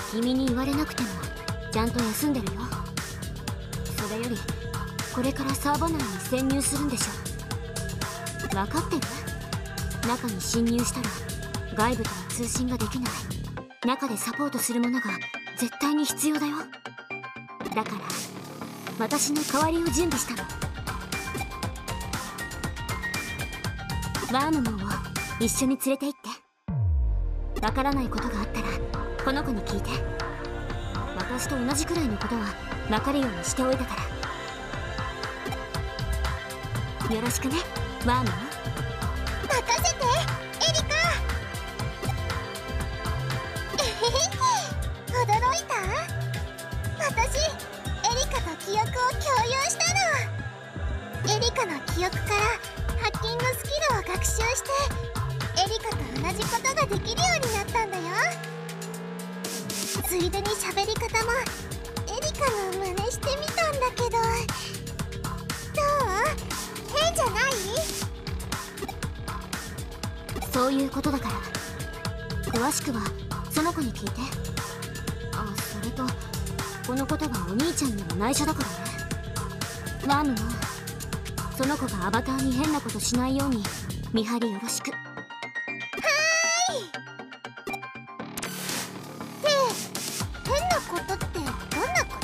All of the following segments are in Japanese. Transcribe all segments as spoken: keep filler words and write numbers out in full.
君に言われなくてもちゃんと休んでるよ。それよりこれからサーバ内に潜入するんでしょ。分かってる？中に侵入したら外部とは通信ができない。中でサポートするものが絶対に必要だよ。だから私の代わりを準備したの。ワームモンを一緒に連れて行って。わからないことがあったらこの子に聞いて。私と同じくらいのことは分かるようにしておいたから。よろしくね、ワームモン。 任せて、エリカ。えへへ、驚いた？私、エリカと記憶を共有したの。エリカの記憶からハッキングスキルを学習してエリカと同じことができるようになったんだよ。ついでに喋り方もエリカの真似してみたんだけど、どう？変じゃない？ そういうことだから詳しくはその子に聞いて。あ、それとこのことはお兄ちゃんにも内緒だからね。ワームもその子がアバターに変なことしないように見張りよろしく。はーい。って変なことってどんなこと？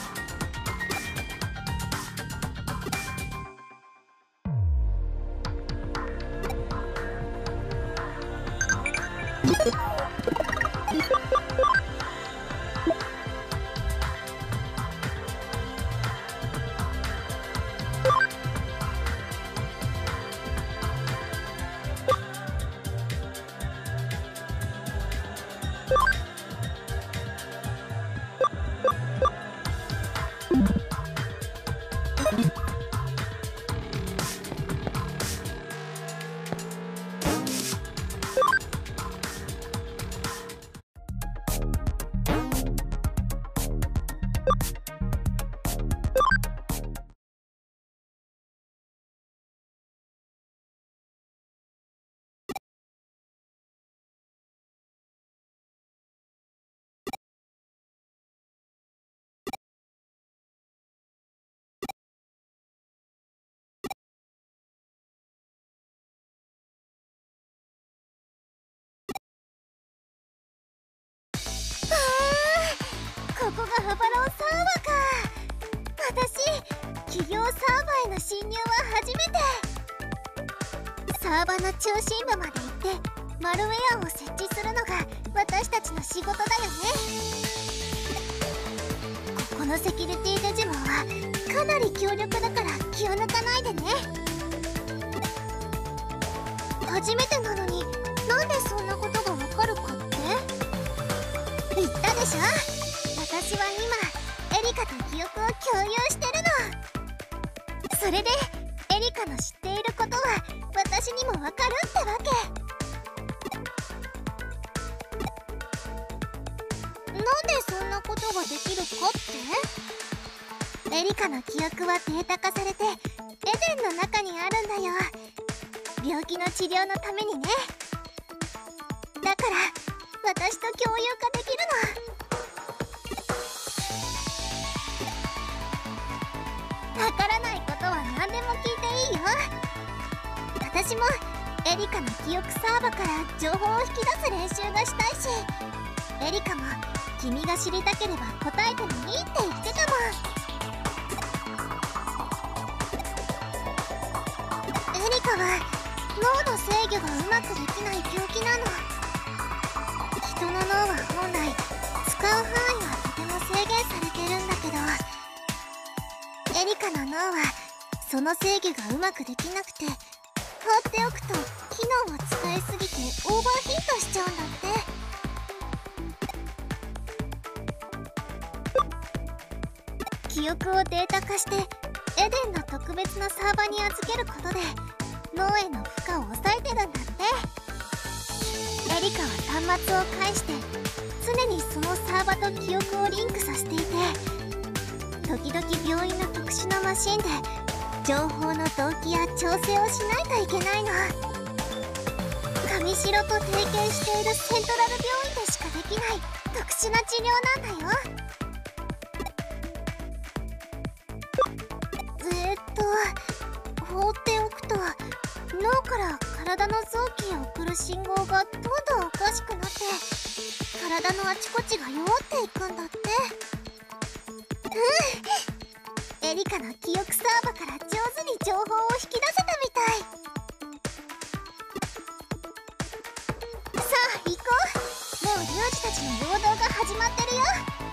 ここがハバロンサーバーか。私、企業サーバーへの侵入は初めて。サーバーの中心部まで行ってマルウェアを設置するのが私たちの仕事だよね。ここのセキュリティデジモンはかなり強力だから気を抜かないでね。初めてなのになんでそんなことがわかるかって？言ったでしょ。私は今エリカと記憶を共有してるの。それでエリカの知っていることは私にもわかるってわけ。なんでそんなことができるかって？エリカの記憶はデータ化されてエデンの中にあるんだよ。病気の治療のためにね。だから私と共有化できるの。わからないことは何でも聞いていいよ。私もエリカの記憶サーバから情報を引き出す練習がしたいし、エリカも君が知りたければ答えてもいいって言ってたもん。エリカは脳の制御がうまくできない病気なの。人の脳は本来使う範囲はとても制限されてるんだけど、エリカの脳はその制御がうまくできなくて、放っておくと機能を使いすぎてオーバーヒートしちゃうんだって。記憶をデータ化してエデンの特別なサーバーに預けることで脳への負荷を抑えてるんだって。エリカは端末を介して常にそのサーバーと記憶をリンクさせていて、時々病院の特殊なマシンで情報の同期や調整をしないといけないの。上城と提携しているセントラル病院でしかできない特殊な治療なんだよ。えーっと放っておくと脳から体の臓器へ送る信号がどんどんおかしくなって体のあちこちが弱っていくんだって。うん、エリカの記憶サーバから上手に情報を引き出せたみたい。さあ行こう。もうリュウジたちの労働が始まってるよ。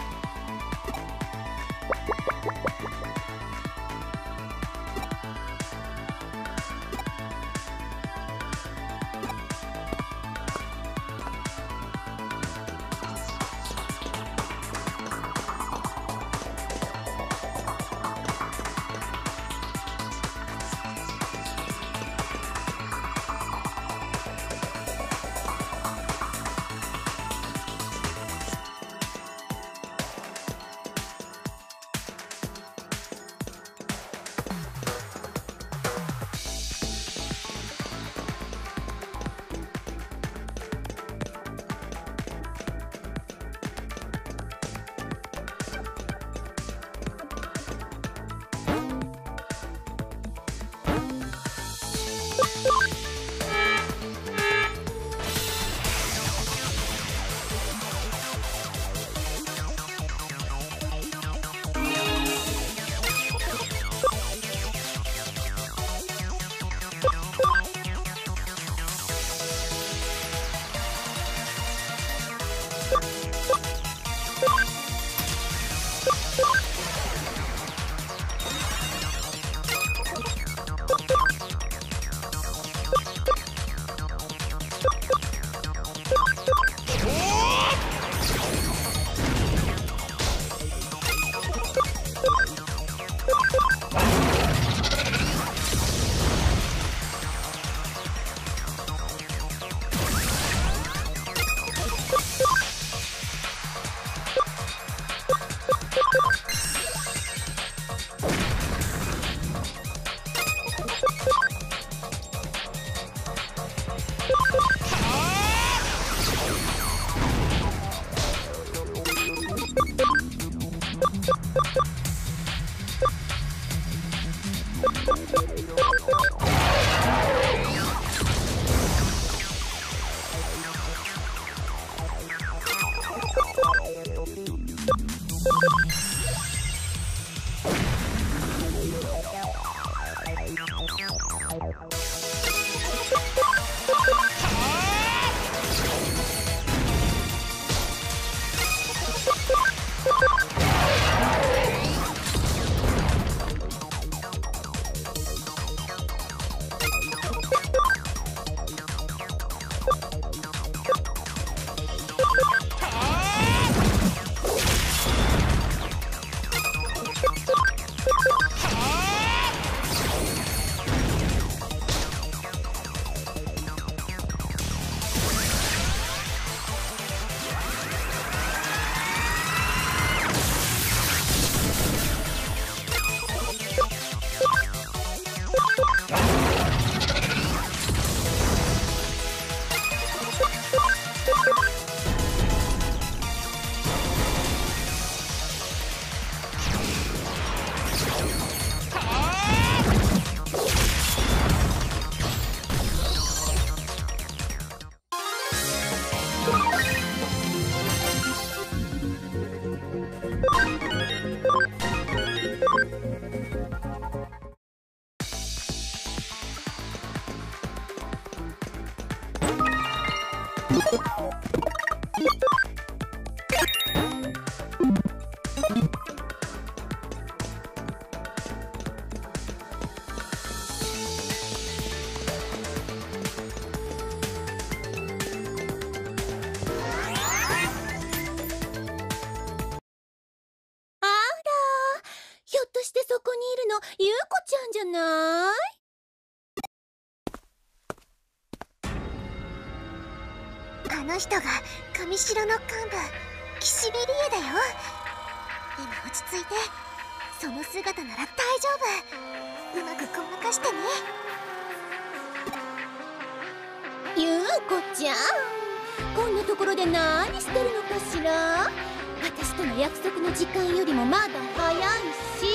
ゆうこちゃんじゃない？ あの人が神城の幹部岸辺理恵だよ。今落ち着いて、その姿なら大丈夫。うまくごまかしてね。 ゆうこちゃん、こんなところろで何してるのかしら。私との約束の時間よりもまだ早いし、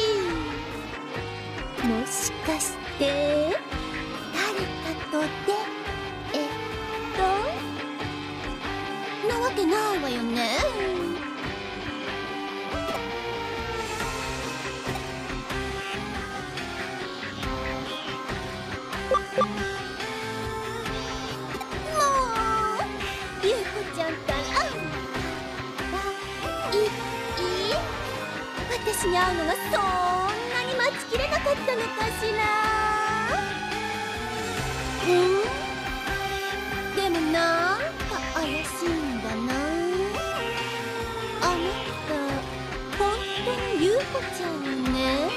もしかして誰かとでえっとなわけないわよね。優子ちゃんったらいい私に会うのがそんなに待ちきれなかったのかしら。うんでもなんか怪しいんだな。あなた本当に優子ちゃんね。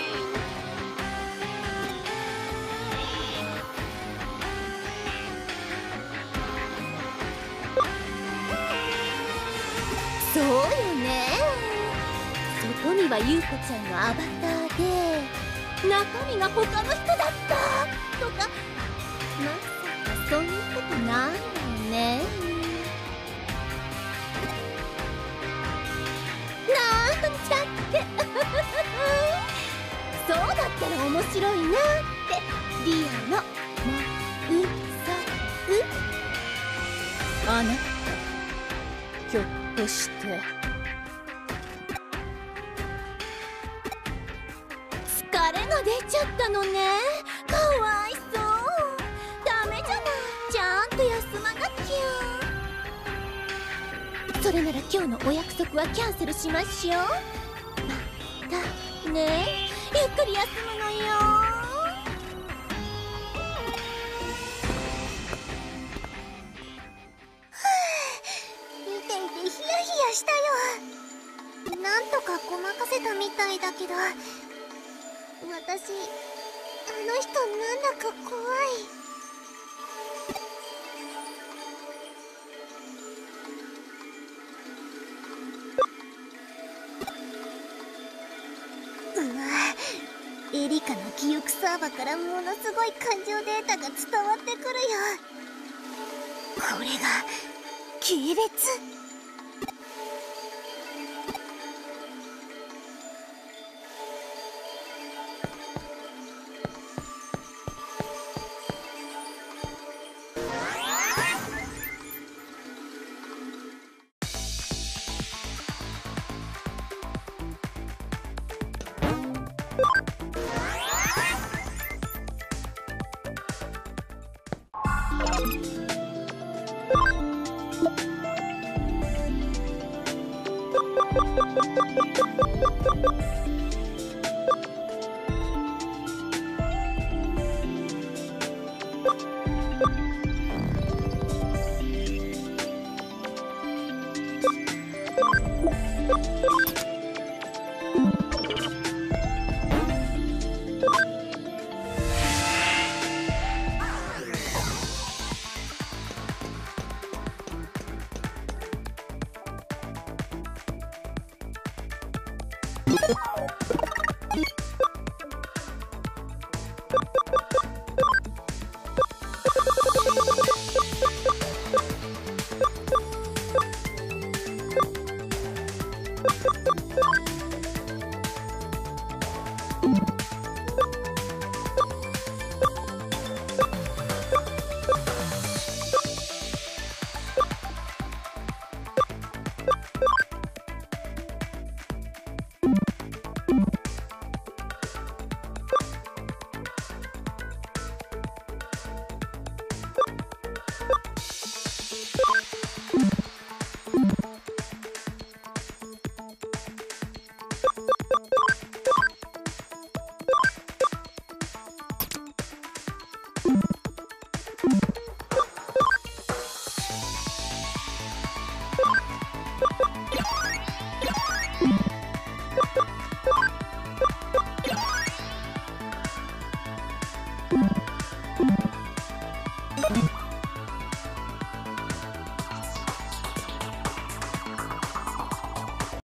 そうよね。そこには優子ちゃんのアバターで中身が他の人だったとか、まさかそういうことないわよね。なんちゃってそうだったら面白いなってリアのまうさく。あなたひょっとして疲れが出ちゃったのね。かわいそう。ダメじゃない、ちゃんと休まなきゃ。それなら今日のお約束はキャンセルしましょう。またね、ゆっくり休むのよ。 したよ。なんとかごまかせたみたいだけど、私あの人なんだか怖い。うわ、エリカの記憶サーバーからものすごい感情データが伝わってくるよ。これが系列。 you